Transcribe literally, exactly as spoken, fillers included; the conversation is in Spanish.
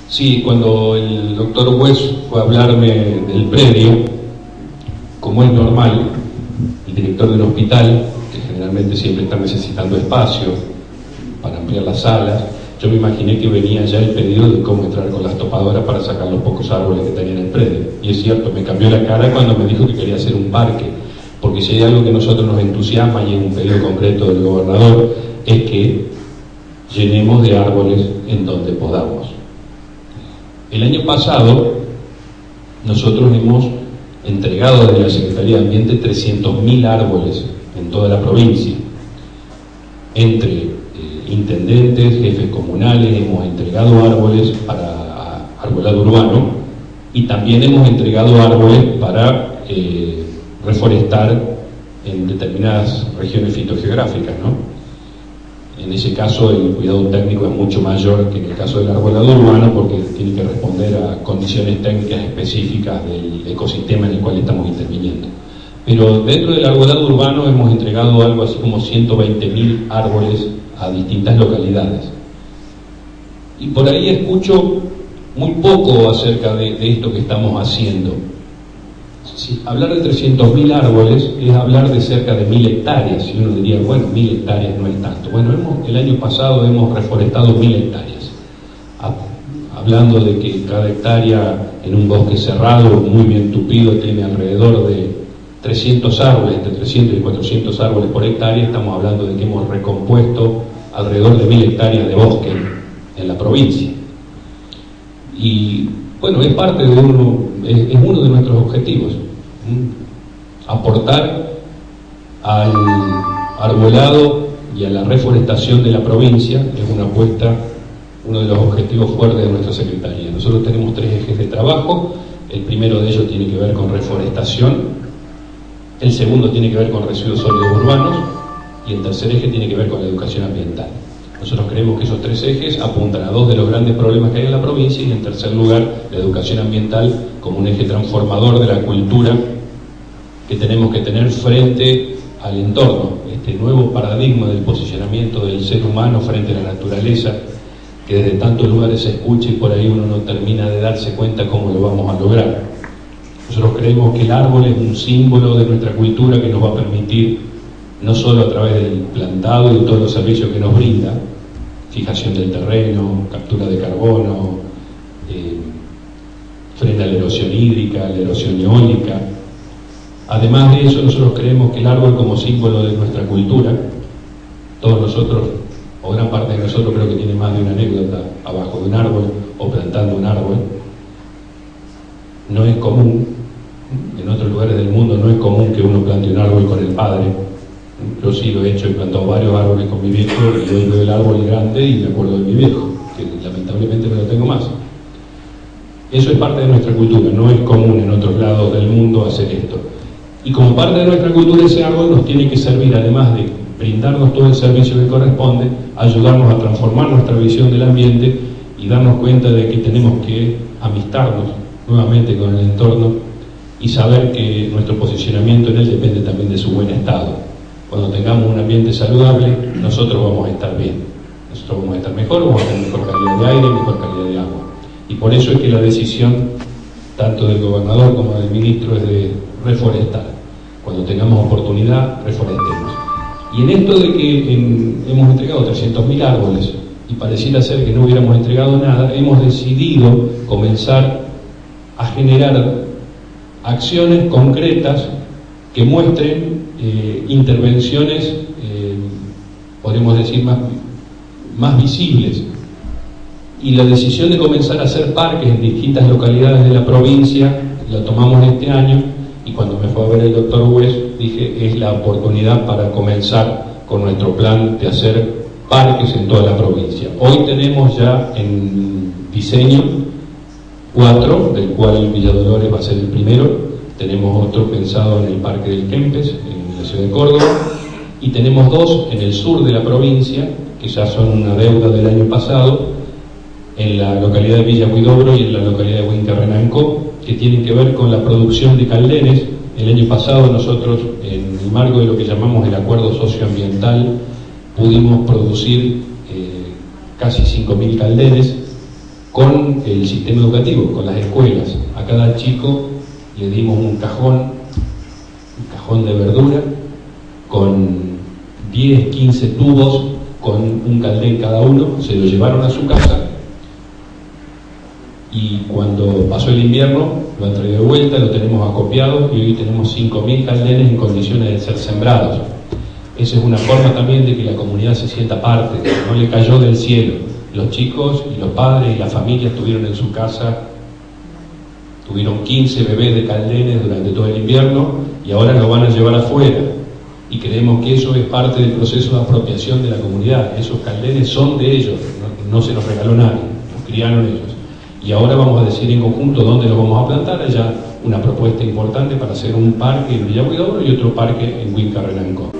Sí, cuando el doctor West fue a hablarme del predio, como es normal, el director del hospital, que generalmente siempre está necesitando espacio para ampliar las salas, yo me imaginé que venía ya el pedido de cómo entrar con las topadoras para sacar los pocos árboles que tenía en el predio. Y es cierto, me cambió la cara cuando me dijo que quería hacer un parque, porque si hay algo que a nosotros nos entusiasma, y es un pedido concreto del gobernador, es que llenemos de árboles en donde podamos. El año pasado nosotros hemos entregado desde la Secretaría de Ambiente trescientos mil árboles en toda la provincia, entre eh, intendentes, jefes comunales. Hemos entregado árboles para arbolado urbano y también hemos entregado árboles para eh, reforestar en determinadas regiones fitogeográficas, ¿no? En ese caso el cuidado técnico es mucho mayor que en el caso del arbolado urbano, porque tiene que responder a condiciones técnicas específicas del ecosistema en el cual estamos interviniendo. Pero dentro del arbolado urbano hemos entregado algo así como ciento veinte mil árboles a distintas localidades. Y por ahí escucho muy poco acerca de, de esto que estamos haciendo. Sí, hablar de trescientos mil árboles es hablar de cerca de mil hectáreas, y uno diría, bueno, mil hectáreas no es tanto. Bueno, hemos, el año pasado hemos reforestado mil hectáreas, hablando de que cada hectárea en un bosque cerrado, muy bien tupido, tiene alrededor de trescientos árboles, entre trescientos y cuatrocientos árboles por hectárea. Estamos hablando de que hemos recompuesto alrededor de mil hectáreas de bosque en la provincia. Y bueno, es parte de uno, es, es uno de nuestros objetivos, aportar al arbolado y a la reforestación de la provincia. Es una apuesta, uno de los objetivos fuertes de nuestra Secretaría. Nosotros tenemos tres ejes de trabajo. El primero de ellos tiene que ver con reforestación, el segundo tiene que ver con residuos sólidos urbanos y el tercer eje tiene que ver con la educación ambiental. Nosotros creemos que esos tres ejes apuntan a dos de los grandes problemas que hay en la provincia, y en tercer lugar la educación ambiental como un eje transformador de la cultura que tenemos que tener frente al entorno, este nuevo paradigma del posicionamiento del ser humano frente a la naturaleza, que desde tantos lugares se escucha y por ahí uno no termina de darse cuenta cómo lo vamos a lograr. Nosotros creemos que el árbol es un símbolo de nuestra cultura que nos va a permitir, no solo a través del plantado y de todos los servicios que nos brinda, fijación del terreno, captura de carbono, eh, frena la erosión hídrica, la erosión eólica. Además de eso, nosotros creemos que el árbol como símbolo de nuestra cultura, todos nosotros, o gran parte de nosotros, creo que tiene más de una anécdota abajo de un árbol o plantando un árbol. No es común, en otros lugares del mundo no es común que uno plante un árbol con el padre. Yo sí lo he hecho, he plantado varios árboles con mi viejo, y hoy veo el árbol grande y me acuerdo de mi viejo, que lamentablemente no lo tengo más. Eso es parte de nuestra cultura, no es común en otros lados del mundo hacer esto. Y como parte de nuestra cultura, ese árbol nos tiene que servir, además de brindarnos todo el servicio que corresponde, ayudarnos a transformar nuestra visión del ambiente y darnos cuenta de que tenemos que amistarnos nuevamente con el entorno y saber que nuestro posicionamiento en él depende también de su buen estado. Cuando tengamos un ambiente saludable, nosotros vamos a estar bien, nosotros vamos a estar mejor, vamos a tener mejor calidad de aire, mejor calidad de agua. Y por eso es que la decisión, tanto del gobernador como del ministro, es de reforestar. Cuando tengamos oportunidad, reforestemos. Y en esto de que en, hemos entregado trescientos mil árboles y pareciera ser que no hubiéramos entregado nada, hemos decidido comenzar a generar acciones concretas que muestren eh, intervenciones, eh, podemos decir, más, más visibles. Y la decisión de comenzar a hacer parques en distintas localidades de la provincia la tomamos este año, y cuando me fue a ver el doctor West dije, es la oportunidad para comenzar con nuestro plan de hacer parques en toda la provincia. Hoy tenemos ya en diseño cuatro, del cual Villa Dolores va a ser el primero. Tenemos otro pensado en el Parque del Kempes, en la ciudad de Córdoba, y tenemos dos en el sur de la provincia, que ya son una deuda del año pasado, en la localidad de Villa Huidobro y en la localidad de Huinca-Renancó, que tienen que ver con la producción de calderes. El año pasado nosotros, en el marco de lo que llamamos el acuerdo socioambiental, pudimos producir eh, casi cinco mil calderes, con el sistema educativo, con las escuelas. A cada chico le dimos un cajón, un cajón de verdura, con diez, quince tubos, con un caldén cada uno, se lo llevaron a su casa, y cuando pasó el invierno lo entregué de vuelta, lo tenemos acopiado, y hoy tenemos cinco mil caldenes en condiciones de ser sembrados. Esa es una forma también de que la comunidad se sienta parte, no le cayó del cielo. Los chicos y los padres y las familias tuvieron en su casa, tuvieron quince bebés de caldenes durante todo el invierno, y ahora lo van a llevar afuera. Y creemos que eso es parte del proceso de apropiación de la comunidad. Esos caldenes son de ellos, no, no se los regaló nadie, los criaron ellos. Y ahora vamos a decidir en conjunto dónde los vamos a plantar. Allá una propuesta importante para hacer un parque en Villa Huidobro y otro parque en Huinca Renanco.